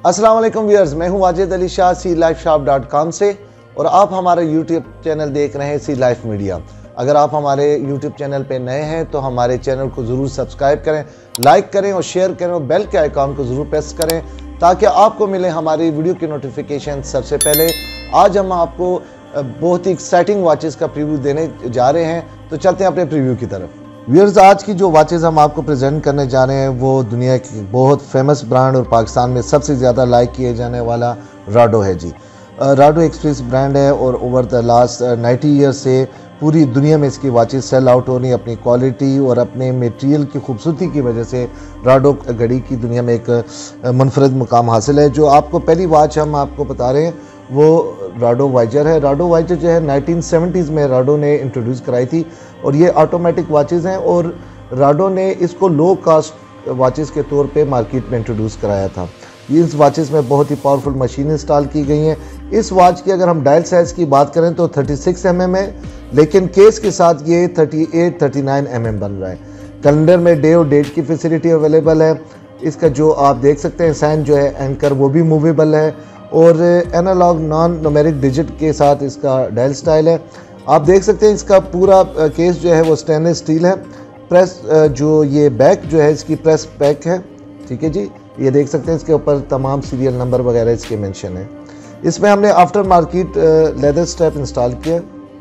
अस्सलाम वालेकुम व्यूअर्स, मैं हूं वाजिद अली शाह CLifeShop.com से और आप हमारे YouTube चैनल देख रहे हैं सी लाइफ मीडिया। अगर आप हमारे YouTube चैनल पे नए हैं तो हमारे चैनल को ज़रूर सब्सक्राइब करें, लाइक करें और शेयर करें और बेल के आइकॉन को ज़रूर प्रेस करें ताकि आपको मिले हमारी वीडियो की नोटिफिकेशन सबसे पहले। आज हम आपको बहुत ही एक्साइटिंग वॉचेस का प्रीव्यू देने जा रहे हैं, तो चलते हैं अपने प्रीव्यू की तरफ। व्यूअर्स, आज की जो वॉचेस हम आपको प्रेजेंट करने जा रहे हैं वो दुनिया की बहुत फेमस ब्रांड और पाकिस्तान में सबसे ज़्यादा लाइक किए जाने वाला राडो है जी। राडो एक्सप्रेस ब्रांड है और ओवर द लास्ट 90 ईयर्स से पूरी दुनिया में इसकी वॉचेस सेल आउट हो रही हैं। अपनी क्वालिटी और अपने मटेरियल की खूबसूरती की वजह से राडो घड़ी की दुनिया में एक मुनफरद मुकाम हासिल है। जो आपको पहली वॉच हम आपको बता रहे हैं वो राडो वाइजर है। राडो वाइजर जो है 1970s में राडो ने इंट्रोड्यूस कराई थी और ये ऑटोमेटिक वॉचेस हैं और राडो ने इसको लो कास्ट वॉचेस के तौर पे मार्केट में इंट्रोड्यूस कराया था। ये इस वॉचेस में बहुत ही पावरफुल मशीन इंस्टॉल की गई हैं। इस वॉच की अगर हम डायल साइज़ की बात करें तो 36 mm है, लेकिन केस के साथ ये 38-39 mm बन रहा है। कैलेंडर में डे और डेट की फैसिलिटी अवेलेबल है। इसका जो आप देख सकते हैं साइन जो है एंकर वो भी मूवेबल है और एनालॉग नॉन न्यूमेरिक डिजिट के साथ इसका डायल स्टाइल है। आप देख सकते हैं इसका पूरा केस जो है वो स्टेनलेस स्टील है। प्रेस जो ये बैक जो है इसकी प्रेस बैक है, ठीक है जी। ये देख सकते हैं इसके ऊपर तमाम सीरियल नंबर वगैरह इसके मेंशन है। इसमें हमने after market leather strap install किया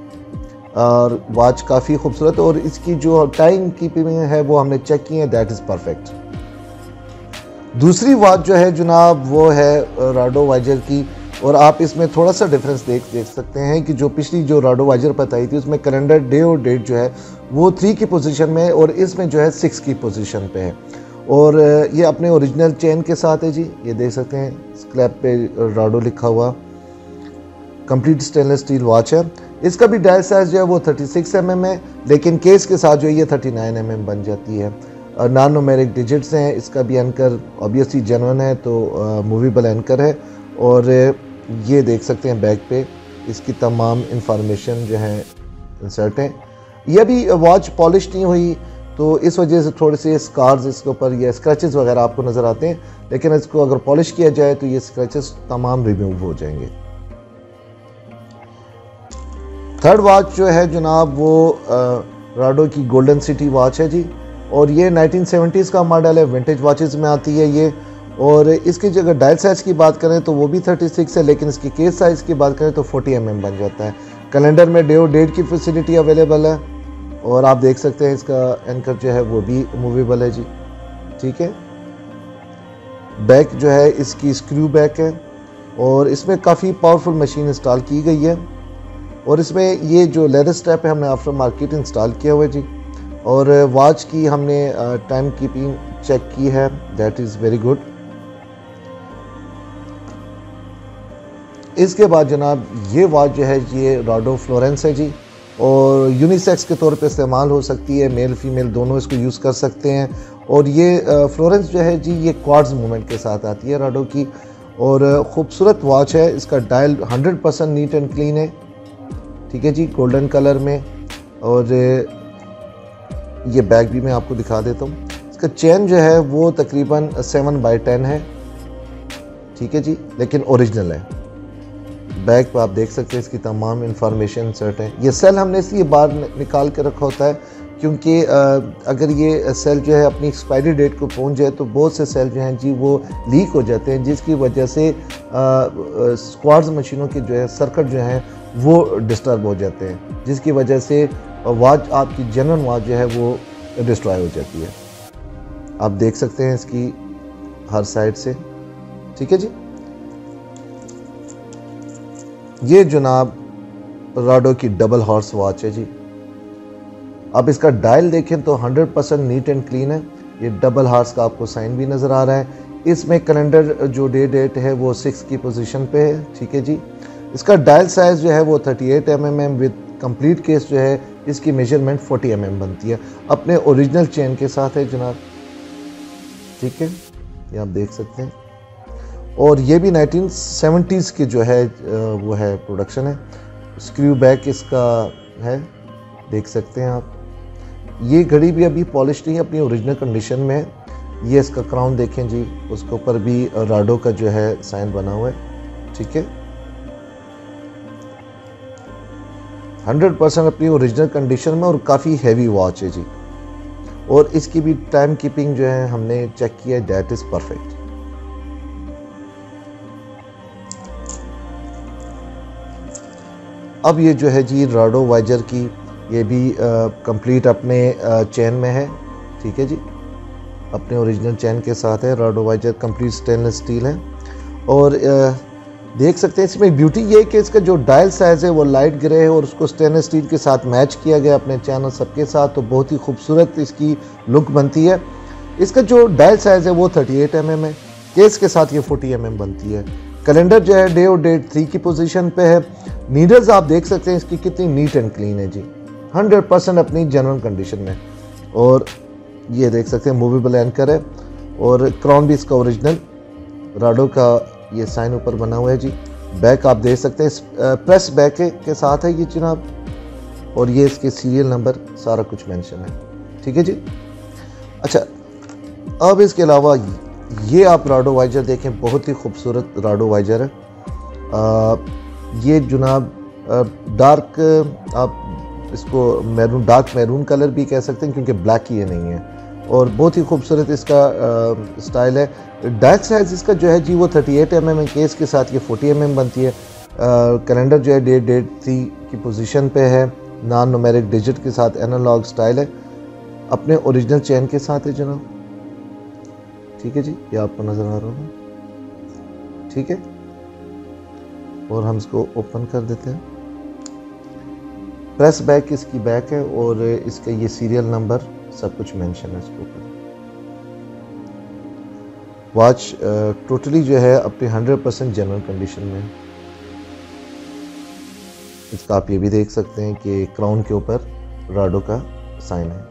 और वॉच काफ़ी खूबसूरत और इसकी जो टाइम कीपिंग है वो हमने चेक की है, दैट इज़ परफेक्ट। दूसरी वॉच जो है जनाब वो है राडो वाइजर की और आप इसमें थोड़ा सा डिफरेंस देख सकते हैं कि जो पिछली जो राडो वाइजर बताई थी उसमें कैलेंडर डे और डेट जो है वो 3 की पोजीशन में है और इसमें जो है 6 की पोजीशन पे है और ये अपने ओरिजिनल चेन के साथ है जी। ये देख सकते हैं स्क्रैप पे राडो लिखा हुआ, कंप्लीट स्टेनलेस स्टील वॉच है। इसका भी डायल साइज जो है वो 36 mm है, लेकिन केस के साथ जो है ये 39 mm बन जाती है। नॉन न्यूमेरिक डिजिट्स हैं। इसका भी एंकर ऑब्वियसली जेन्युइन है तो मूवेबल एंकर है और ये देख सकते हैं बैक पे इसकी तमाम इंफॉर्मेशन जो है इंसर्ट है। यह भी वॉच पॉलिश नहीं हुई तो इस वजह से थोड़े से स्कार्स इसके ऊपर या स्क्रैचेस वगैरह आपको नज़र आते हैं, लेकिन इसको अगर पॉलिश किया जाए तो ये स्क्रैचेस तमाम रिमूव हो जाएंगे। थर्ड वॉच जो है जनाब वो राडो की गोल्डन सिटी वॉच है जी और ये 1970s का मॉडल है, विंटेज वॉचेस में आती है ये। और इसकी जो अगर डायल साइज़ की बात करें तो वो भी 36 है, लेकिन इसकी केस साइज़ की बात करें तो 40 mm बन जाता है। कैलेंडर में डे और डेट की फैसिलिटी अवेलेबल है और आप देख सकते हैं इसका एंकर जो है वो भी मूवेबल है जी, ठीक है। बैक जो है इसकी स्क्रू बैक है और इसमें काफ़ी पावरफुल मशीन इंस्टॉल की गई है और इसमें ये जो लेदर स्ट्रैप है हमने आफ्टर मार्केट इंस्टॉल किया हुआ है जी। और वॉच की हमने टाइम कीपिंग चेक की है, दैट इज़ वेरी गुड। इसके बाद जनाब ये वॉच जो है ये राडो फ्लोरेंस है जी और यूनिसेक्स के तौर पे इस्तेमाल हो सकती है, मेल फीमेल दोनों इसको यूज़ कर सकते हैं। और ये फ्लोरेंस जो है जी ये क्वार्ट्ज मूवमेंट के साथ आती है राडो की और ख़ूबसूरत वॉच है। इसका डायल 100% नीट एंड क्लीन है, ठीक है जी, गोल्डन कलर में। और ये बैग भी मैं आपको दिखा देता हूँ। इसका चेन जो है वो तकरीबन 7/10 है, ठीक है जी, लेकिन ओरिजिनल है। बैग पर आप देख सकते हैं इसकी तमाम इंफॉर्मेशन सेट है। ये सेल हमने इसलिए बाहर निकाल के रखा होता है क्योंकि अगर ये सेल जो है अपनी एक्सपायरी डेट को पहुंच जाए तो बहुत से सेल जो हैं जी वो लीक हो जाते हैं, जिसकी वजह से स्क्वाड्स मशीनों के जो है सर्किट जो हैं वो डिस्टर्ब हो जाते हैं, जिसकी वजह से वॉच आपकी जेन्युइन वॉच जो है वो डिस्ट्रॉय हो जाती है। आप देख सकते हैं इसकी हर साइड से, ठीक है जी। ये जनाब राडो की डबल हॉर्स वॉच है जी। अब इसका डायल देखें तो 100% नीट एंड क्लीन है। ये डबल हॉर्स का आपको साइन भी नज़र आ रहा है। इसमें कैलेंडर जो डेट है वो 6 की पोजीशन पे है, ठीक है जी। इसका डायल साइज़ जो है वो 38 mm विद कंप्लीट केस जो है इसकी मेजरमेंट 40 mm बनती है, अपने ओरिजिनल चेन के साथ है जनाब, ठीक है, ये आप देख सकते हैं। और ये भी 1970s की जो है वो है प्रोडक्शन है। स्क्रू बैक इसका है, देख सकते हैं आप। ये घड़ी भी अभी पॉलिश नहीं है, अपनी ओरिजिनल कंडीशन में है। ये इसका क्राउन देखें जी, उसके ऊपर भी राडो का जो है साइन बना हुआ है। ठीक है, 100% अपनी ओरिजिनल कंडीशन में और काफ़ी हैवी वॉच है जी। और इसकी भी टाइम कीपिंग जो है हमने चेक किया, दैट इज़ परफेक्ट। अब ये जो है जी राडो वाइजर की, ये भी कंप्लीट अपने चेन में है। ठीक है जी, अपने ओरिजिनल चेन के साथ है। Rado Voyager complete stainless steel है। और देख सकते हैं इसमें ब्यूटी ये है कि इसका जो डायल साइज़ है वो लाइट ग्रे है और उसको स्टेनलेस स्टील के साथ मैच किया गया अपने चैनल सबके साथ, तो बहुत ही खूबसूरत इसकी लुक बनती है। इसका जो डायल साइज़ है वो 38 mm है, केस के साथ ये 40 mm बनती है। कैलेंडर जो है डे और डेट 3 की पोजीशन पे है। नीडल्स आप देख सकते हैं इसकी कितनी नीट एंड क्लीन है जी, 100% अपनी जनरल कंडीशन में। और ये देख सकते हैं मूवेबल एंकर है और क्राउन भी इसका ओरिजिनल राडो का ये साइन ऊपर बना हुआ है जी। बैक आप देख सकते हैं प्रेस बैक के साथ है ये जनाब, और ये इसके सीरियल नंबर सारा कुछ मेंशन है। ठीक है जी। अच्छा, अब इसके अलावा ये आप राडो वाइजर देखें, बहुत ही खूबसूरत राडो वाइजर है। ये जनाब डार्क, आप इसको मैरून, डार्क मैरून कलर भी कह सकते हैं क्योंकि ब्लैक ये नहीं है, और बहुत ही खूबसूरत इसका स्टाइल है। डायल साइज इसका जो है जी वो 38 mm है, केस के साथ ये 40 mm बनती है। कैलेंडर जो है डेट 3 की पोजीशन पे है, नॉन न्यूमेरिक डिजिट के साथ एनालॉग स्टाइल है, अपने ओरिजिनल चेन के साथ है जनाब। ठीक है जी, ये आपको नज़र आ रहा होगा। ठीक है, और हम इसको ओपन कर देते हैं। प्रेस बैक इसकी बैक है और इसका ये सीरियल नंबर सब कुछ मेंशन है इसके ऊपर। वॉच टोटली जो है अपनी 100% जनरल कंडीशन में है। इसका आप ये भी देख सकते हैं कि क्राउन के ऊपर राडो का साइन है।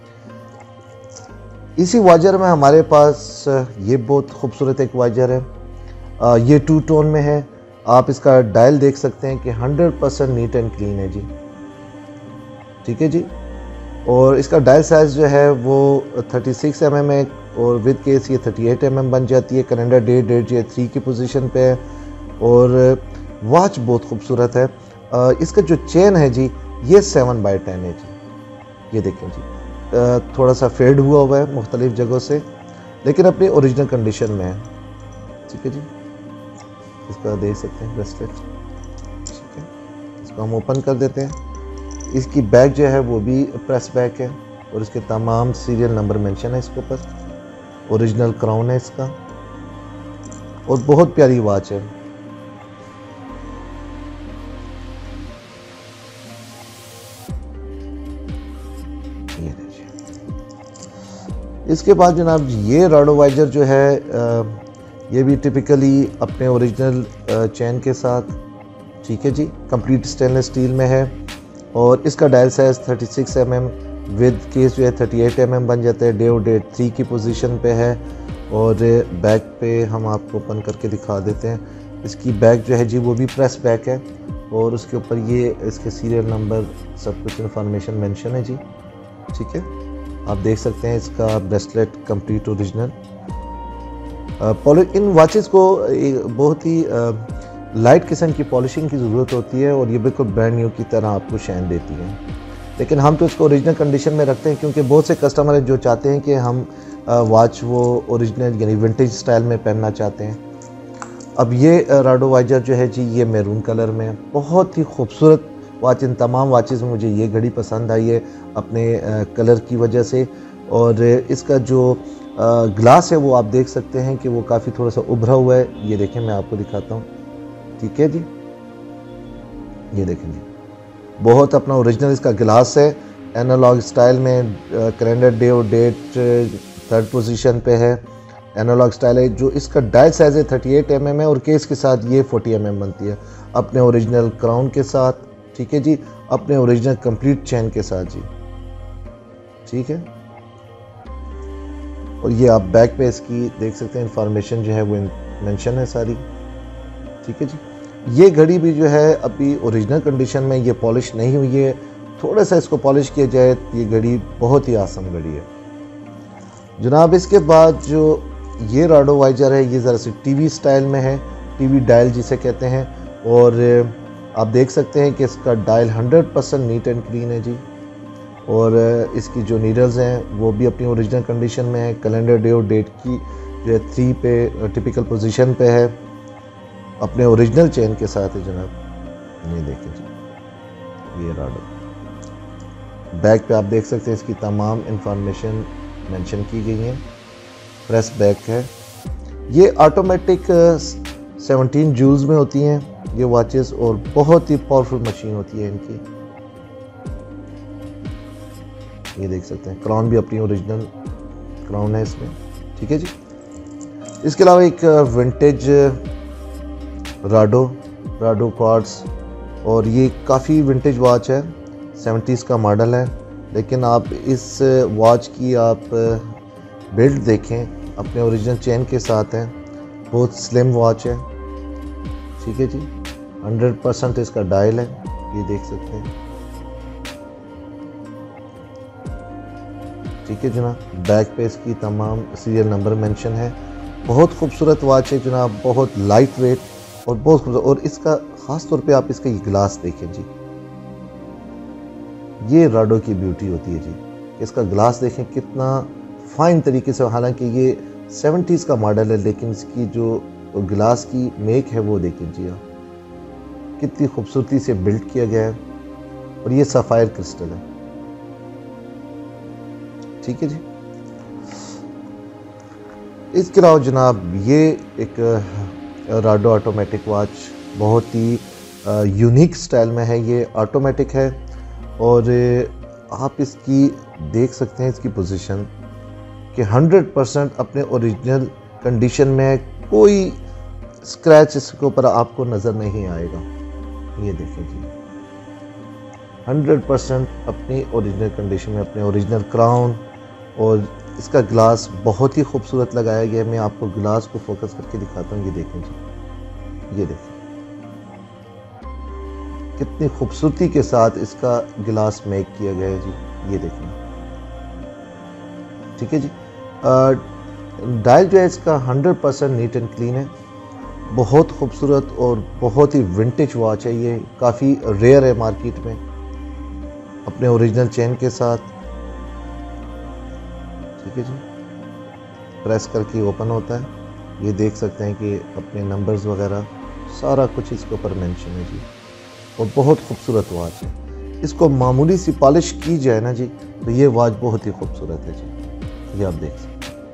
इसी वाइजर में हमारे पास ये बहुत खूबसूरत एक वाइजर है, ये 2 टोन में है। आप इसका डायल देख सकते हैं कि 100% नीट एंड क्लीन है जी। ठीक है जी, और इसका डायल साइज जो है वो 36 mm है और विद केस ये 38 mm बन जाती है। कैलेंडर डेट जो है 3 की पोजीशन पे है और वॉच बहुत खूबसूरत है। इसका जो चेन है जी ये 7/10 है जी। ये देखें जी, थोड़ा सा फेड हुआ है मुख्तलिफ जगहों से, लेकिन अपनी ओरिजिनल कंडीशन में है। ठीक है जी, इसका देख सकते हैं ब्रेसलेट। ठीक है, इसको हम ओपन कर देते हैं। इसकी बैक जो है वो भी प्रेस बैक है और इसके तमाम सीरियल नंबर मेंशन है इसके ऊपर। ओरिजिनल क्राउन है इसका और बहुत प्यारी वॉच है। इसके बाद जनाब ये राडो वाइजर जो है ये भी टिपिकली अपने ओरिजिनल चेन के साथ। ठीक है जी, कंप्लीट स्टेनलेस स्टील में है और इसका dial size 36 mm, with case जो है 38 mm बन जाता है। डे और डेट 3 की पोजीशन पे है और बैक पे हम आपको ओपन करके दिखा देते हैं। इसकी बैक जो है जी वो भी प्रेस बैक है और उसके ऊपर ये इसके सीरियल नंबर सब कुछ इन्फॉर्मेशन मेंशन है जी। ठीक है, आप देख सकते हैं इसका ब्रेसलेट कंप्लीट ओरिजिनल। इन वॉचेस को बहुत ही लाइट किस्म की पॉलिशिंग की ज़रूरत होती है और ये बिल्कुल ब्रांड न्यू की तरह आपको शाइन देती है, लेकिन हम तो इसको ओरिजिनल कंडीशन में रखते हैं क्योंकि बहुत से कस्टमर हैं जो चाहते हैं कि हम वॉच वो ओरिजिनल यानी विंटेज स्टाइल में पहनना चाहते हैं। अब ये राडो वाइजर जो है जी ये मैरून कलर में है, बहुत ही खूबसूरत वॉच। इन तमाम वॉचेस में मुझे ये घड़ी पसंद आई है अपने कलर की वजह से, और इसका जो ग्लास है वो आप देख सकते हैं कि वो काफ़ी थोड़ा सा उभरा हुआ है। ये देखें, मैं आपको दिखाता हूँ। ठीक है जी, ये देखें जी, बहुत अपना ओरिजिनल इसका ग्लास है, एनालॉग स्टाइल में। कैलेंडर डे और डेट 3rd पोजीशन पे है, एनालॉग स्टाइल है। जो इसका डायल साइज है 38 mm है और केस के साथ ये 40 mm बनती है, अपने ओरिजिनल क्राउन के साथ। ठीक है जी, अपने ओरिजिनल कंप्लीट चेन के साथ जी। ठीक है, और ये आप बैक पे इसकी देख सकते हैं इंफॉर्मेशन जो है वो मेंशन है सारी। ठीक है जी, ये घड़ी भी जो है अभी ओरिजिनल कंडीशन में, ये पॉलिश नहीं हुई है। थोड़ा सा इसको पॉलिश किया जाए तो ये घड़ी बहुत ही आसम घड़ी है। जनाब इसके बाद जो ये राडो वाइजर है, ये ज़रा सी टीवी स्टाइल में है, टीवी डायल जिसे कहते हैं। और आप देख सकते हैं कि इसका डायल 100% नीट एंड क्लीन है जी। और इसकी जो नीडल्स हैं वो भी अपनी ओरिजिनल कंडीशन में है। कैलेंडर डे और डेट की जो है 3 पे टिपिकल पोजीशन पे है, अपने ओरिजिनल चेन के साथ है जनाब। ये देखें जी, ये राडो। बैक पे आप देख सकते हैं इसकी तमाम इंफॉर्मेशन मेंशन की गई है। प्रेस बैक है। ये ऑटोमेटिक 17 जूल्स में होती हैं ये वॉचेस, और बहुत ही पावरफुल मशीन होती है इनकी। ये देख सकते हैं क्राउन भी अपनी ओरिजिनल क्राउन है इसमें, ठीक है जी। इसके अलावा एक विंटेज राडो क्वार्ट्स, और ये काफ़ी विंटेज वॉच है, 70s का मॉडल है। लेकिन आप इस वॉच की आप बिल्ड देखें, अपने ओरिजिनल चेन के साथ है, बहुत स्लिम वॉच है, ठीक है जी। 100% इसका डायल है, ये देख सकते हैं, ठीक है जनाब। बैक पे इसकी तमाम सीरियल नंबर मेंशन है। बहुत खूबसूरत वॉच है जनाब, बहुत लाइट वेट और बहुत खूबसूरत। और इसका ख़ास तौर पे आप इसका ये ग्लास देखें जी, ये राडो की ब्यूटी होती है जी। इसका ग्लास देखें कितना फाइन तरीके से, हालांकि ये 70s का मॉडल है, लेकिन इसकी जो ग्लास की मेक है वो देखें जी आप, कितनी खूबसूरती से बिल्ड किया गया है। और ये सफ़ायर क्रिस्टल है, ठीक है जी। इसके अलावा जनाब ये एक राडो ऑटोमेटिक वॉच, बहुत ही यूनिक स्टाइल में है। ये ऑटोमेटिक है और आप इसकी देख सकते हैं इसकी पोजीशन कि 100% अपने ओरिजिनल कंडीशन में, कोई स्क्रैच इसके ऊपर आपको नज़र नहीं आएगा। ये देखें जी, 100% अपनी ओरिजिनल कंडीशन में, अपने ओरिजिनल क्राउन। और इसका ग्लास बहुत ही खूबसूरत लगाया गया है। मैं आपको ग्लास को फोकस करके दिखाता हूँ। ये देखें जी, ये देखें कितनी खूबसूरती के साथ इसका ग्लास मेक किया गया है जी। ये देखें, ठीक है जी। डायल जो है इसका 100% नीट एंड क्लीन है, बहुत खूबसूरत और बहुत ही विंटेज वॉच है। ये काफ़ी रेयर है मार्केट में, अपने ओरिजिनल चेन के साथ, ठीक है जी। प्रेस करके ओपन होता है। ये देख सकते हैं कि अपने नंबर्स वगैरह सारा कुछ इसके ऊपर मेंशन है जी। और बहुत खूबसूरत वॉच है। इसको मामूली सी पॉलिश की जाए ना जी तो ये वॉच बहुत ही खूबसूरत है जी। ये आप देख सकते हैं,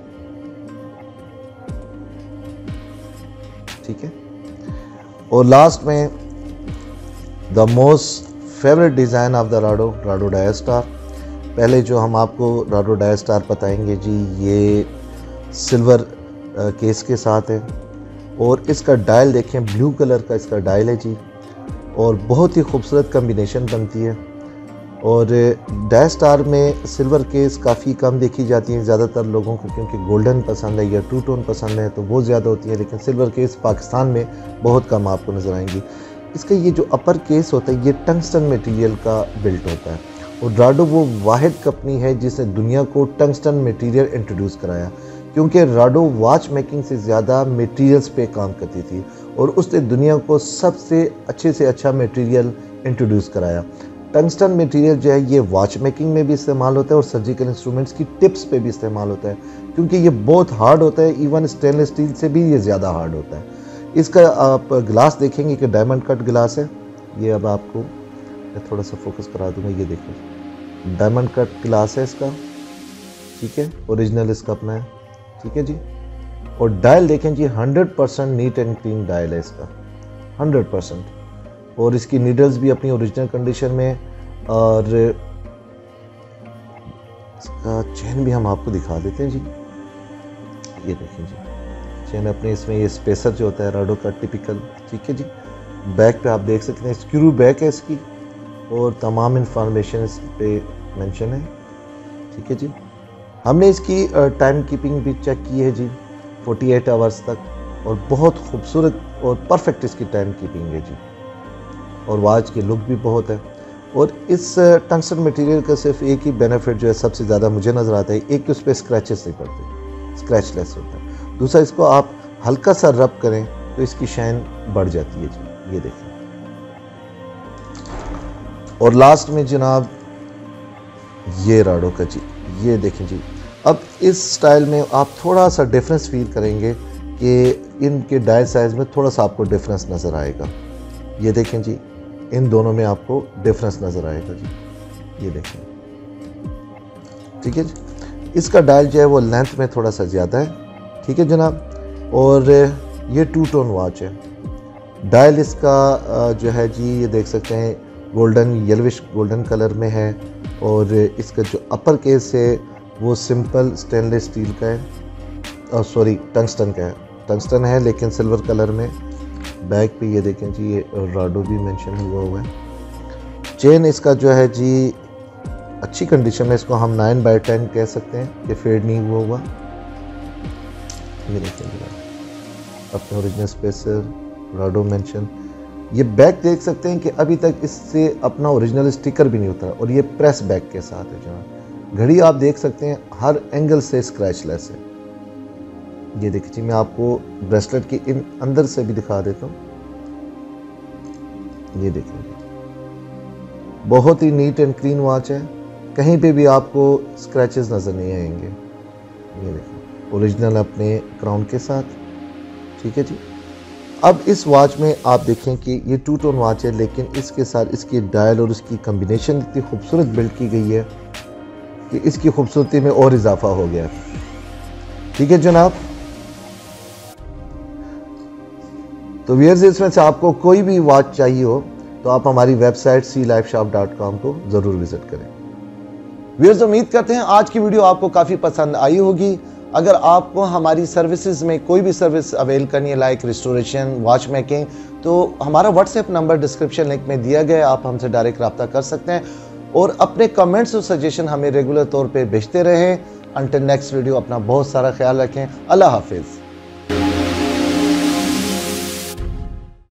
ठीक है। और लास्ट में the most favourite design of the Rado Diastar. पहले जो हम आपको राडो डायस्टार बताएंगे जी, ये सिल्वर केस के साथ है। और इसका डायल देखें, ब्लू कलर का इसका डायल है जी। और बहुत ही खूबसूरत कम्बिनेशन बनती है। और डायस्टार में सिल्वर केस काफ़ी कम देखी जाती हैं ज़्यादातर लोगों को, क्योंकि गोल्डन पसंद है या टू टोन पसंद है तो वो ज़्यादा होती है। लेकिन सिल्वर केस पाकिस्तान में बहुत कम आपको नज़र आएंगी। इसका ये जो अपर केस होता है ये टंगस्टन मटेरियल का बिल्ट होता है। और राडो वो वाहिद कंपनी है जिसने दुनिया को टंगस्टन मटेरियल इंट्रोड्यूस कराया, क्योंकि राडो वॉच मेकिंग से ज़्यादा मटेरियल्स पे काम करती थी और उसने दुनिया को सबसे अच्छे से अच्छा मटेरियल इंट्रोड्यूस कराया। टंगस्टन मटेरियल जो है ये वॉच मेकिंग में भी इस्तेमाल होता है और सर्जिकल इंस्ट्रूमेंट्स की टिप्स पे भी इस्तेमाल होता है, क्योंकि ये बहुत हार्ड होता है। इवन स्टेनलेस स्टील से भी ये ज़्यादा हार्ड होता है। इसका आप ग्लास देखेंगे कि डायमंड कट ग्लास है। ये अब आपको मैं थोड़ा सा फोकस करा दूंगा। ये देखो डायमंड कट ग्लास है इसका, ठीक है। ओरिजिनल इसका अपना है, ठीक है जी। और डायल देखें जी, 100% नीट एंड क्लीन डायल है इसका, 100%। और इसकी नीडल्स भी अपनी ओरिजिनल कंडीशन में। और इसका चेन भी हम आपको दिखा देते हैं जी। ये देखें जी, चेन अपने इसमें ये स्पेसर जो होता है राडो का टिपिकल, ठीक है जी। बैक पे आप देख सकते हैं स्क्रू बैक है इसकी और तमाम इंफॉर्मेशन इस पे मेंशन है, ठीक है जी। हमने इसकी टाइम कीपिंग भी चेक की है जी, 48 आवर्स तक, और बहुत खूबसूरत और परफेक्ट इसकी टाइम कीपिंग है जी। और वॉच की लुक भी बहुत है। और इस टंगस्टन मटेरियल का सिर्फ एक ही बेनिफिट जो है सबसे ज़्यादा मुझे नज़र आता है, एक कि उस पर स्क्रैचेस नहीं पड़ते, स्क्रैचलेस होता है। दूसरा, इसको आप हल्का सा रब करें तो इसकी शाइन बढ़ जाती है जी, ये देखें। और लास्ट में जनाब ये राडो का जी, ये देखें जी। अब इस स्टाइल में आप थोड़ा सा डिफरेंस फील करेंगे कि इनके डायल साइज में थोड़ा सा आपको डिफरेंस नज़र आएगा। ये देखें जी, इन दोनों में आपको डिफरेंस नज़र आएगा जी, ये देखें, ठीक है जी। इसका डायल जो है वो लेंथ में थोड़ा सा ज़्यादा है, ठीक है जनाब। और ये 2 टोन वॉच है। डायल इसका जो है जी, ये देख सकते हैं गोल्डन, येलोविश गोल्डन कलर में है। और इसका जो अपर केस है वो सिंपल स्टेनलेस स्टील का है, सॉरी टंगस्टन का है, टंगस्टन है लेकिन सिल्वर कलर में। बैक पे ये देखें जी, ये राडो भी मेंशन हुआ है। चेन इसका जो है जी अच्छी कंडीशन में, इसको हम 9/10 कह सकते हैं, ये फेड नहीं हुआ। ये देखें अपने ओरिजिनल स्पेसर, राडो मेंशन। ये बैक देख सकते हैं कि अभी तक इससे अपना ओरिजिनल स्टिकर भी नहीं उतरा, और ये प्रेस बैक के साथ है जनाब। घड़ी आप देख सकते हैं हर एंगल से स्क्रैचलेस है। ये देखिए जी, मैं आपको ब्रेसलेट के इन अंदर से भी दिखा देता हूँ। ये देखिए, बहुत ही नीट एंड क्लीन वॉच है, कहीं पे भी आपको स्क्रैचेस नज़र नहीं आएंगे। ये देखिए ओरिजिनल अपने क्राउन के साथ, ठीक है जी। अब इस वॉच में आप देखें कि ये 2 टोन वॉच है, लेकिन इसके साथ इसकी डायल और इसकी कम्बिनेशन इतनी खूबसूरत बिल्ड की गई है कि इसकी खूबसूरती में और इजाफा हो गया, ठीक है जनाब। तो व्यूअर्स, इसमें से आपको कोई भी वॉच चाहिए हो तो आप हमारी वेबसाइट sealifeshop.com को ज़रूर विजिट करें। व्यूअर्स, उम्मीद करते हैं आज की वीडियो आपको काफ़ी पसंद आई होगी। अगर आपको हमारी सर्विसेज में कोई भी सर्विस अवेल करनी है, लाइक रिस्टोरेशन, वॉच मेकिंग, तो हमारा व्हाट्सएप नंबर डिस्क्रिप्शन लिंक में दिया गया है, आप हमसे डायरेक्ट रब्ता कर सकते हैं। और अपने कमेंट्स और सजेशन हमें रेगुलर तौर पे भेजते रहें। अंटिल नेक्स्ट वीडियो, अपना बहुत सारा ख्याल रखें। अल्लाह हाफिज़।